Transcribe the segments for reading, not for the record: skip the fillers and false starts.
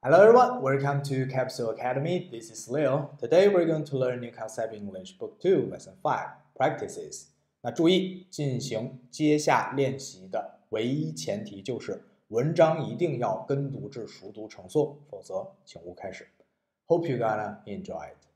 Hello everyone, welcome to Capsule Academy. This is Leo. Today we're going to learn New Concept English Book 2, Lesson 5, Practices. 那注意，进行接下练习的唯一前提就是文章一定要跟读至熟读成诵，否则请勿开始。Hope you gonna enjoy it.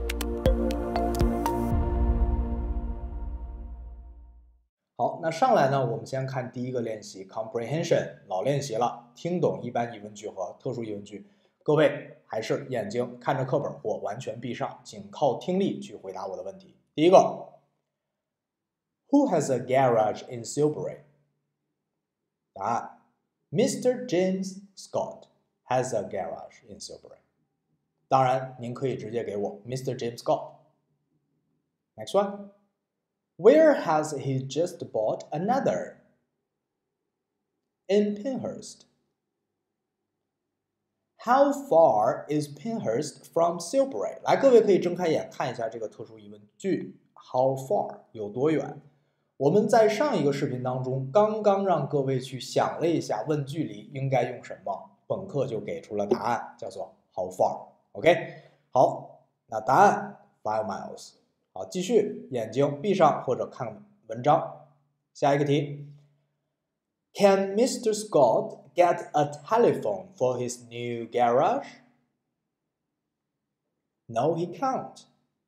好，那上来呢，我们先看第一个练习 comprehension， 老练习了，听懂一般疑问句和特殊疑问句。各位还是眼睛看着课本或完全闭上，仅靠听力去回答我的问题。第一个 ，Who has a garage in Silbury？ 答案 ：Mr. James Scott has a garage in Silbury。当然，您可以直接给我 Mr. James Scott。Next one。Where has he just bought another? In Pinehurst. How far is Pinehurst from Silbury? 来，各位可以睁开眼看一下这个特殊疑问句 How far 有多远？我们在上一个视频当中刚刚让各位去想了一下问句里应该用什么，本课就给出了答案，叫做 How far。OK， 好，那答案 5 miles。好，继续，眼睛闭上或者看文章。下一个题 ，Can Mr. Scott get a telephone for his new garage? No, he can't.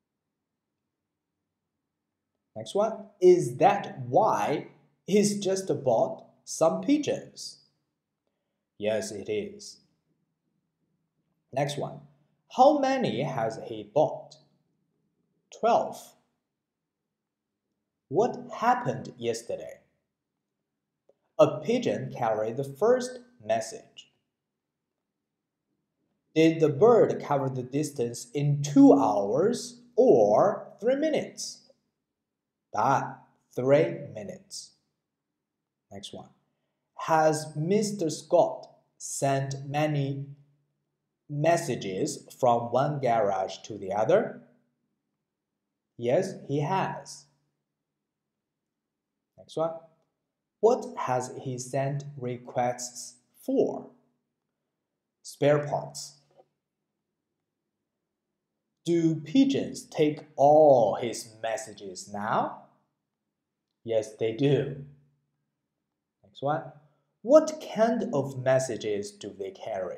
Next one, is that why he's just bought some pigeons? Yes, it is. Next one, how many has he bought? 12. What happened yesterday? A pigeon carried the first message. Did the bird cover the distance in 2 hours or 3 minutes? 答案 3 minutes. Next one. Has Mr. Scott sent many messages from one garage to the other? Yes, he has. Next one. What has he sent requests for? Spare parts. Do pigeons take all his messages now? Yes, they do. Next one. What kind of messages do they carry?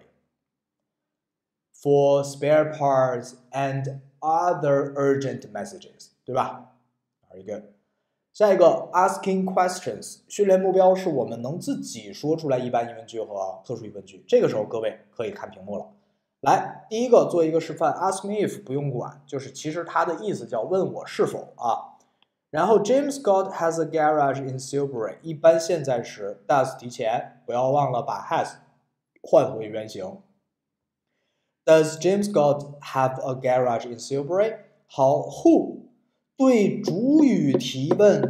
For spare parts and other urgent messages， 对吧 ？Very good。下一个 asking questions， 训练目标是我们能自己说出来一般疑问句和特殊疑问句。这个时候各位可以看屏幕了。来，第一个做一个示范 ，ask me if 不用管，就是其实它的意思叫问我是否啊。然后 James Scott has a garage in Silbury， 一般现在时 does 提前，不要忘了把 has 换回原形。Does James Scott have a garage in Silbury? 好 ，Who 对主语提问，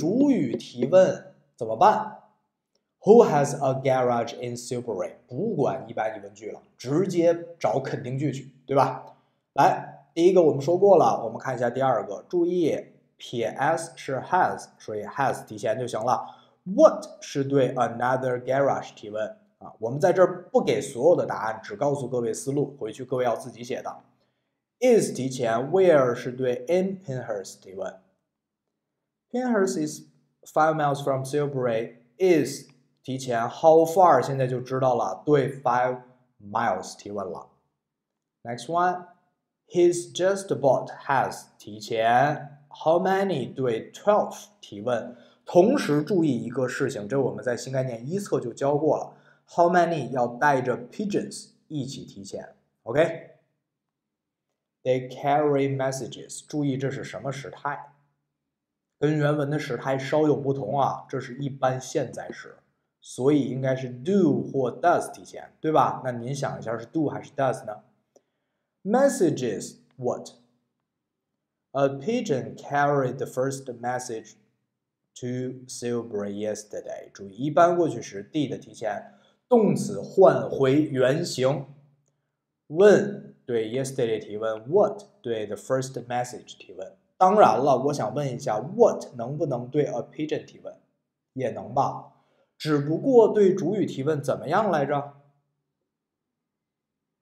怎么办 ？Who has a garage in Silbury? 不管一般疑问句了，直接找肯定句去，对吧？来，第一个我们说过了，我们看一下第二个，注意撇 s 是 has， 所以 has 提前就行了。What 是对 another garage 提问。我们在这儿不给所有的答案，只告诉各位思路，回去各位要自己写的。is 提前 ，where 是对 in Pinehurst 提问。Pinehurst is 5 miles from Silbury. is 提前 ，how far 现在就知道了，对5 miles 提问了。Next one, he's just bought has 提前 ，how many 对12提问。同时注意一个事情，这我们在新概念一册就教过了。How many 要带着 pigeons 一起提前 ，OK？ They carry messages。注意这是什么时态？跟原文的时态稍有不同啊，这是一般现在时，所以应该是 do 或 does 提前，对吧？那您想一下是 do 还是 does 呢 ？Messages what? A pigeon carried the first message to Silbury yesterday。注意，一般过去时 did 提前。动词换回原形，问对 yesterday 提问 ，what 对 the first message 提问。当然了，我想问一下 ，what 能不能对 a pigeon 提问？也能吧，只不过对主语提问怎么样来着？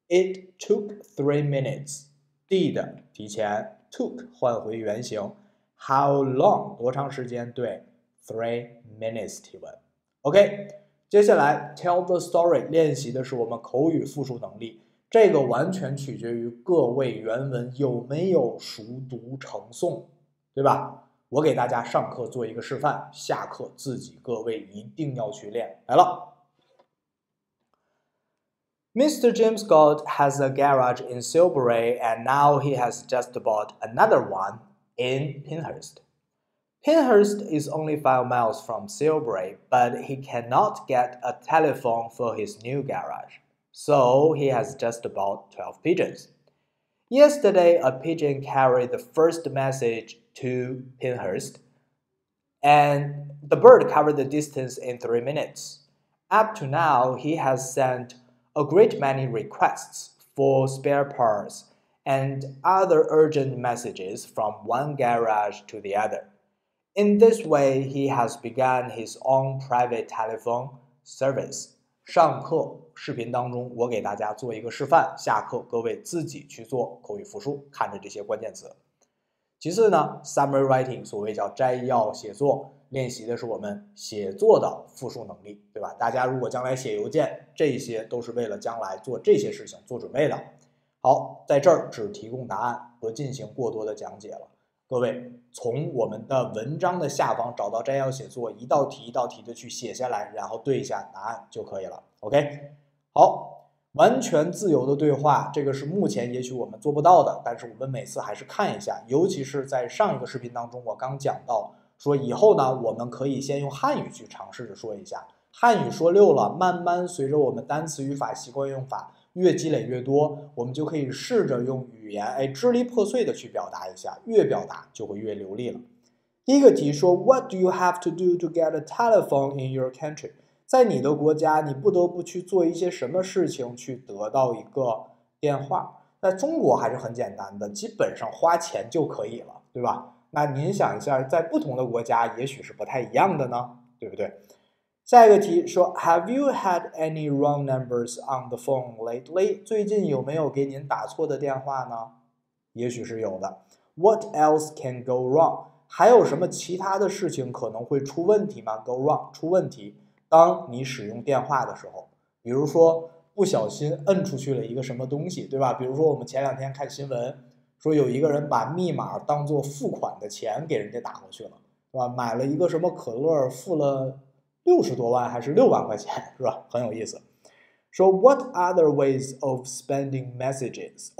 It took 3 minutes. Did 提前 took 换回原形。How long 多长时间？对 3 minutes 提问。OK， 接下来 tell the story 练习的是我们口语复述能力，这个完全取决于各位原文有没有熟读成诵，对吧？我给大家上课做一个示范，下课自己各位一定要去练。来了。Mr. James Gold has a garage in Silbury and now he has just bought another one in Pinehurst. Pinehurst is only 5 miles from Silbury, but he cannot get a telephone for his new garage, so he has just bought 12 pigeons. Yesterday, a pigeon carried the first message to Pinehurst, and the bird covered the distance in 3 minutes. Up to now, he has sent a great many requests for spare parts and other urgent messages from one garage to the other. In this way, he has begun his own private telephone service. 上课视频当中，我给大家做一个示范，下课各位自己去做口语复述，看着这些关键词。其次呢 ，summary writing 所谓叫摘要写作，练习的是我们写作的复述能力，对吧？大家如果将来写邮件，这些都是为了将来做这些事情做准备的。好，在这儿只提供答案，不进行过多的讲解了。各位从我们的文章的下方找到摘要写作，一道题一道题的去写下来，然后对一下答案就可以了。OK， 好，完全自由的对话，这个是目前也许我们做不到的，但是我们每次还是看一下，尤其是在上一个视频当中，我刚讲到说以后呢，我们可以先用汉语去尝试着说一下，汉语说溜了，慢慢随着我们单词语法习惯用法越积累越多，我们就可以试着用语言支离破碎的去表达一下，越表达就会越流利了。第一个题说 What do you have to do to get a telephone in your country？ 在你的国家，你不得不去做一些什么事情去得到一个电话？在中国还是很简单的，基本上花钱就可以了，对吧？那您想一下，在不同的国家也许是不太一样的呢，对不对？下一个题说 Have you had any wrong numbers on the phone lately？ 最近有没有给您打错的电话呢？也许是有的。What else can go wrong？ 还有什么其他的事情可能会出问题吗？ Go wrong 出问题。当你使用电话的时候，比如说不小心摁出去了一个什么东西，对吧？比如说我们前两天看新闻，说有一个人把密码当做付款的钱给人家打过去了，对吧？买了一个什么可乐，付了60多万还是6万块钱，是吧？很有意思。So what other ways of sending messages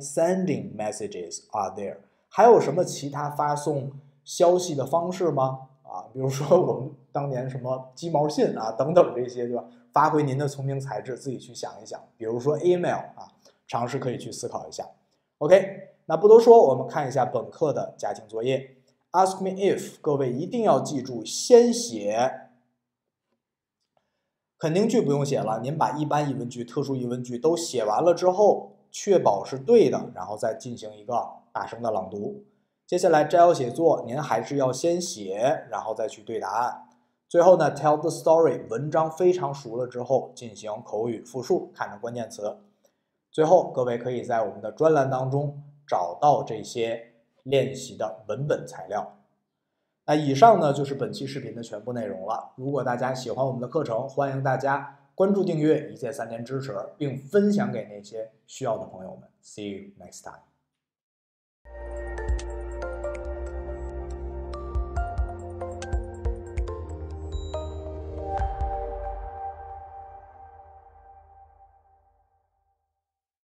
are there？ 还有什么其他发送消息的方式吗？比如说我们当年什么鸡毛信等等这些，对吧？发挥您的聪明才智，自己去想一想。比如说 email 尝试可以去思考一下。OK， 那不多说，我们看一下本课的家庭作业。Ask me if， 各位一定要记住，先写肯定句不用写了，您把一般疑问句、特殊疑问句都写完了之后，确保是对的，然后再进行一个大声的朗读。接下来摘要写作，您还是要先写，然后再去对答案。最后呢 ，tell the story， 文章非常熟了之后，进行口语复述，看着关键词。最后，各位可以在我们的专栏当中找到这些练习的文本材料。那以上呢就是本期视频的全部内容了。如果大家喜欢我们的课程，欢迎大家关注、订阅，一键3连支持，并分享给那些需要的朋友们。See you next time.